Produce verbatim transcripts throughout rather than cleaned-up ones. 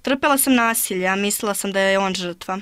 Trpela sam nasilje, a mislila sam da je on žrtva.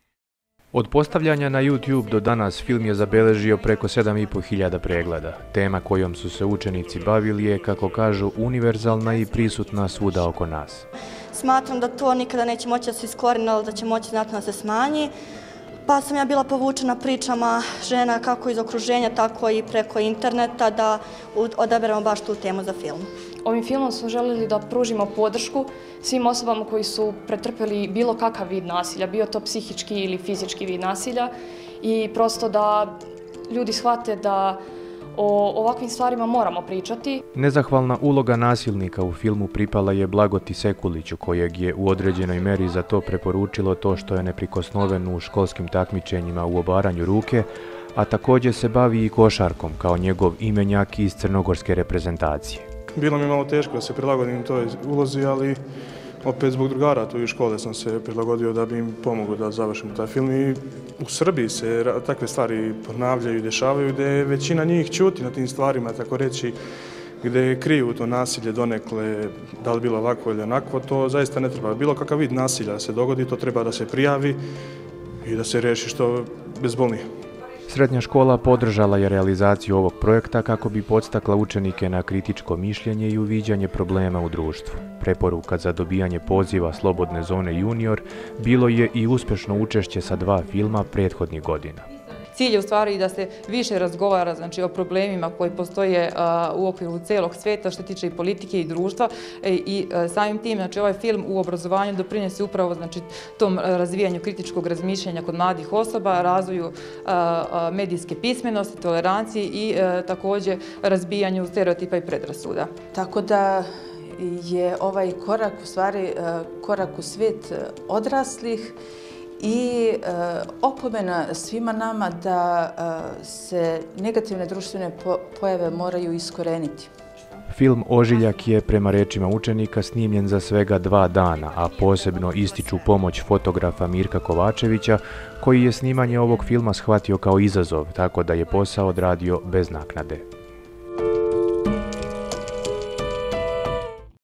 Od postavljanja na YouTube do danas film je zabeležio preko sedam i po hiljada pregleda. Tema kojom su se učenici bavili je, kako kažu, univerzalna i prisutna svuda oko nas. Smatram da to nikada neće moći da se iskoreni, ali da će moći znatno da se smanji. Pa sam ja bila povučena pričama žena kako iz okruženja, tako i preko interneta da odaberemo baš tu temu za film. Ovim filmom smo željeli da pružimo podršku svim osobama koji su pretrpeli bilo kakav vid nasilja, bio to psihički ili fizički vid nasilja, i prosto da ljudi shvate da o ovakvim stvarima moramo pričati. Nezahvalna uloga nasilnika u filmu pripala je Blagoti Sekuliću, kojeg je u određenoj meri za to preporučilo to što je neprikosnoven u školskim takmičenjima u obaranju ruke, a također se bavi i košarkom kao njegov imenjak iz crnogorske reprezentacije. Bilo mi je malo teško da se prilagodim toj ulozi, ali opet zbog drugara tu iz škole sam se prilagodio da bi im pomogao da završimo taj film. I u Srbiji se takve stvari ponavljaju i dešavaju, gdje većina njih ćuti na tim stvarima, tako reći, gdje kriju to nasilje donekle, da li bilo ovako ili onako, to zaista ne treba. Bilo kakav vid nasilja se dogodi, to treba da se prijavi i da se riješi što bezbolnije. Srednja škola podržala je realizaciju ovog projekta kako bi podstakla učenike na kritičko mišljenje i uviđanje problema u društvu. Preporuka za dobijanje poziva Slobodne zone junior bilo je i uspješno učešće sa dva filma prethodnih godina. Cilj je u stvari da se više razgovara, znači, o problemima koji postoje a, u okviru celog sveta što tiče i politike i društva, e, i a, samim tim, znači, ovaj film u obrazovanju doprinese upravo, znači, tom razvijanju kritičkog razmišljanja kod mladih osoba, razvoju a, a, medijske pismenosti, toleranciji i a, također razbijanju stereotipa i predrasuda. Tako da je ovaj korak u stvari a, korak u svijet odraslih i e, opomena svima nama da e, se negativne društvene po pojave moraju iskoreniti. Film Ožiljak je, prema rečima učenika, snimljen za svega dva dana, a posebno ističu pomoć fotografa Mirka Kovačevića, koji je snimanje ovog filma shvatio kao izazov, tako da je posao odradio bez naknade.